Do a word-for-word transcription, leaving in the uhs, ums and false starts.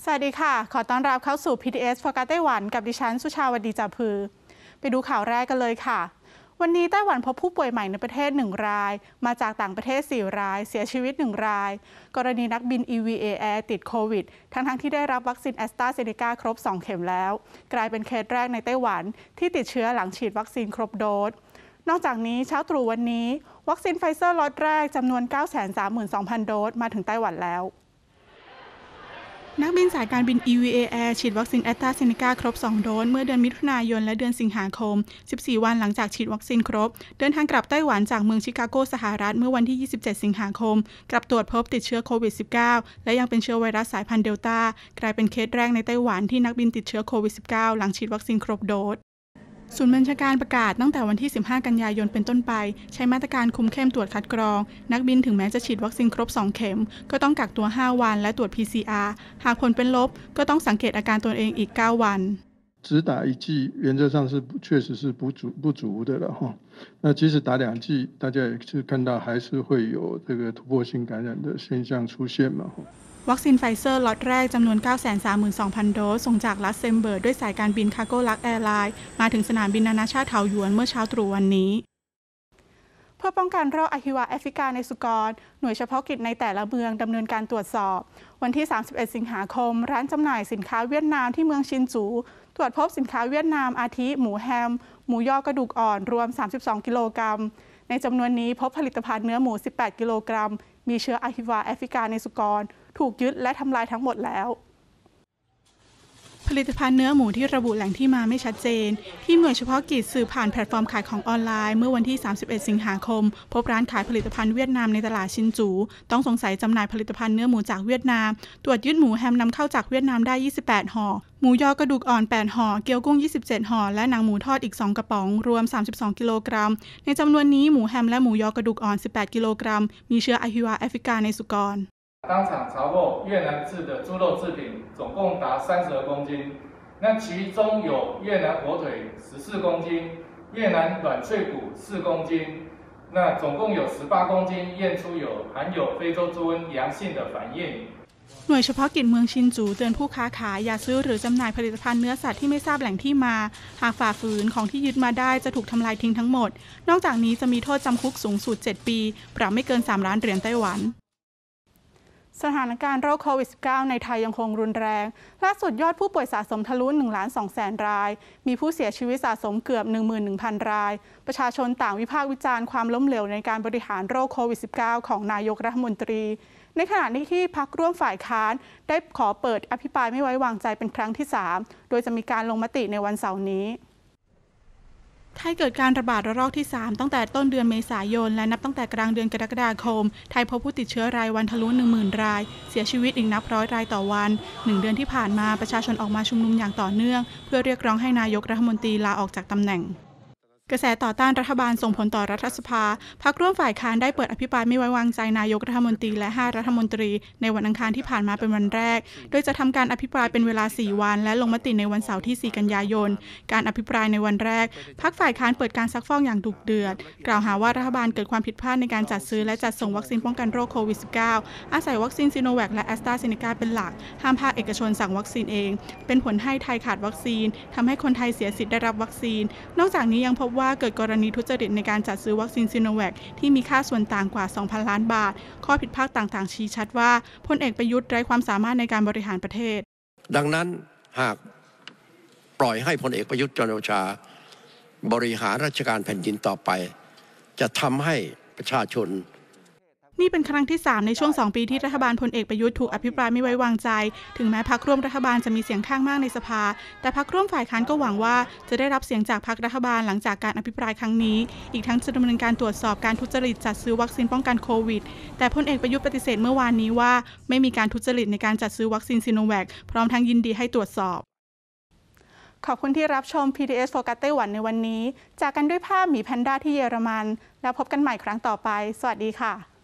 วัสดีค่ะขอต้อนรับเข้าสู่ พี ที เอส Focus ไต้หวันกับดิฉันสุชาวดีจ่าพือไปดูข่าวแรกกันเลยค่ะวันนี้ไต้หวันพบผู้ป่วยใหม่ในประเทศหนึ่งรายมาจากต่างประเทศสี่รายเสียชีวิตหนึ่งรายกรณีนักบิน อี วี เอ Air ติดโควิดทั้งทั้งที่ได้รับวัคซีนแอสตราเซเนกาครบสองเข็มแล้วกลายเป็นเคสแรกในไต้หวันที่ติดเชื้อหลังฉีดวัคซีนครบโดสนอกจากนี้เช้าตรู่วันนี้วัคซีนไฟเซอร์ล็อตแรกจำนวน เก้าแสนสามหมื่นสองพัน โดสมาถึงไต้หวันแล้วนักบินสายการบิน อี วี เอ Air ฉีดวัคซีนแอสตราเซเนกาครบสองโดสเมื่อเดือนมิถุนายนและเดือนสิงหาคมสิบสี่วันหลังจากฉีดวัคซีนครบเดินทางกลับไต้หวันจากเมืองชิคาโกสหรัฐเมื่อวันที่ยี่สิบเจ็ดสิงหาคมกลับตรวจพบติดเชื้อโควิด สิบเก้า และยังเป็นเชื้อไวรัสสายพันธุ์เดลต้ากลายเป็นเคสแรกในไต้หวันที่นักบินติดเชื้อโควิด สิบเก้า หลังฉีดวัคซีนครบโดสศูนย์บัญชาการประกาศตั้งแต่วันที่สิบห้ากันยายนเป็นต้นไปใช้มาตรการคุมเข้มตรวจคัดกรองนักบินถึงแม้จะฉีดวัคซีนครบสองเข็มก็ต้องกักตัวห้าวันและตรวจ พี ซี อาร์ หากผลเป็นลบก็ต้องสังเกตอาการตนเองอีกเก้าวัน只打一剂原则上是确实是不足不足的了哈。那即使打两剂，大家也是看到还是会有这个突破性感染的现象出现嘛。 วัคซีนไฟเซอร์ล็อตแรกจำนวน เก้าแสนสามหมื่นสองพัน โดสส่งจากลัสเซมเบิร์กด้วยสายการบินคาร์โกลักแอร์ไลน์มาถึงสนามบินนานาชาติเถาหยวนเมื่อเช้าตรู่วันนี้เพื่อป้องกันโรคอะฮิวาแอฟริกาในสุกรหน่วยเฉพาะกิจในแต่ละเมืองดำเนินการตรวจสอบวันที่สามสิบเอ็ดสิงหาคมร้านจำหน่ายสินค้าเวียดนามที่เมืองชินจูตรวจพบสินค้าเวียดนามอาทิหมูแฮมหมูยอกระดูกอ่อนรวมสามสิบสองกิโลกรัมในจำนวนนี้พบผลิตภัณฑ์เนื้อหมูสิบแปดกิโลกรัมมีเชื้ออะฮิวาแอฟริกาในสุกรถูกยึดและทำลายทั้งหมดแล้วผลิตภัณฑ์เนื้อหมูที่ระบุแหล่งที่มาไม่ชัดเจนที่หน่วยเฉพาะกิจสื่อผ่านแพลตฟอร์มขายของออนไลน์เมื่อวันที่สามสิบเอ็ดสิงหาคมพบร้านขายผลิตภัณฑ์เวียดนามในตลาดชินจูต้องสงสัยจำหน่ายผลิตภัณฑ์เนื้อหมูจากเวียดนามตรวจยึดหมูแฮมนำเข้าจากเวียดนามได้ยี่สิบแปดห่อหมูยอกระดูกอ่อนแปดห่อเกี๊ยวกุ้งยี่สิบเจ็ดห่อและหนังหมูทอดอีกสองกระป๋องรวมสามสิบสองกิโลกรัมในจำนวนนี้หมูแฮมและหมูยอกระดูกอ่อนสิบแปดกิโลกรัมมีเชื้ออะฮิวาแอฟริกาในสุกร当场查获越南制的猪肉制品总共达三十二公斤那其中有越南火腿十四公斤越南软脆骨四公斤那总共有十八公斤验出有含有非洲猪瘟阳性的反应หน่วยเฉพาะกิจเมืองชินจูเตือนผู้ค้าขายอย่าซื้อหรือจำหน่ายผลิตภัณฑ์เนื้อสัตว์ที่ไม่ทราบแหล่งที่มาหากฝ่าฝืนของที่ยึดมาได้จะถูกทำลายทิ้งทั้งหมดนอกจากนี้จะมีโทษจำคุกสูงสุดเจ็ดปีปรับไม่เกินสามล้านเหรียญไต้หวันสถานการณ์โรคโควิด สิบเก้า ในไทยยังคงรุนแรงล่าสุดยอดผู้ป่วยสะสมทะลุ หนึ่งล้านสองแสน รายมีผู้เสียชีวิตสะสมเกือบ หนึ่งหมื่นหนึ่งพัน รายประชาชนต่างวิพากษ์วิจารณ์ความล้มเหลวในการบริหารโรคโควิด สิบเก้า ของนายกรัฐมนตรีในขณะนี้ที่พรรคร่วมฝ่ายค้านได้ขอเปิดอภิปรายไม่ไว้วางใจเป็นครั้งที่สามโดยจะมีการลงมติในวันเสาร์นี้ไทยเกิดการระบาดระลอกที่สามตั้งแต่ต้นเดือนเมษายนและนับตั้งแต่กลางเดือนกรกฎาคมไทยพบผู้ติดเชื้อรายวันทะลุ หนึ่งหมื่น รายเสียชีวิตอีกนับร้อยรายต่อวันหนึ่งเดือนที่ผ่านมาประชาชนออกมาชุมนุมอย่างต่อเนื่องเพื่อเรียกร้องให้นายกรัฐมนตรีลาออกจากตำแหน่งกระแสต่อต้านรัฐบาลส่งผลต่อรัฐสภาพรรคร่วมฝ่ายค้านได้เปิดอภิปรายไม่ไว้วางใจนายกรัฐมนตรีและห้ารัฐมนตรีในวันอังคารที่ผ่านมาเป็นวันแรกโดยจะทำการอภิปรายเป็นเวลาสี่วันและลงมติในวันเสาร์ที่สี่กันยายนการอภิปรายในวันแรกพรรคฝ่ายค้านเปิดการซักฟอกอย่างดุเดือดกล่าวหาว่ารัฐบาลเกิดความผิดพลาดในการจัดซื้อและจัดส่งวัคซีนป้องกันโรคโควิด สิบเก้า อาศัยวัคซีนซิโนแวคและแอสตราเซเนกาเป็นหลักห้ามภาคเอกชนสั่งวัคซีนเองเป็นผลให้ไทยขาดวัคซีนทำให้คนไทยเสียสิทธิ์ได้รับวัคซีนนอกจากนี้ยังพบว่าเกิดกรณีทุจริตในการจัดซื้อวัคซีนซิโนแวคที่มีค่าส่วนต่างกว่า สองพัน ล้านบาทข้อผิดพลาดต่างๆชี้ชัดว่าพลเอกประยุทธ์ไร้ความสามารถในการบริหารประเทศดังนั้นหากปล่อยให้พลเอกประยุทธ์จันทร์โอชาบริหารราชการแผ่นดินต่อไปจะทำให้ประชาชนนี่เป็นครั้งที่สามในช่วงสองปีที่รัฐบาลพลเอกประยุทธ์ถูกอภิปรายไม่ไว้วางใจถึงแม้พรรคร่วมรัฐบาลจะมีเสียงข้างมากในสภาแต่พรรคร่วมฝ่ายค้านก็หวังว่าจะได้รับเสียงจากพรรครัฐบาลหลังจากการอภิปรายครั้งนี้อีกทั้งจะดำเนินการตรวจสอบการทุจริตจัดซื้อวัคซีนป้องกันโควิดแต่พลเอกประยุทธ์ปฏิเสธเมื่อวานนี้ว่าไม่มีการทุจริตในการจัดซื้อวัคซีนซิโนแวคพร้อมทั้งยินดีให้ตรวจสอบขอบคุณที่รับชม พี ที เอส Focus ไต้หวันในวันนี้จากกันด้วยภาพหมีแพนด้าที่เยอรมันแล้วพบกันใหม่ครั้งต่อไปสวัสดีค่ะ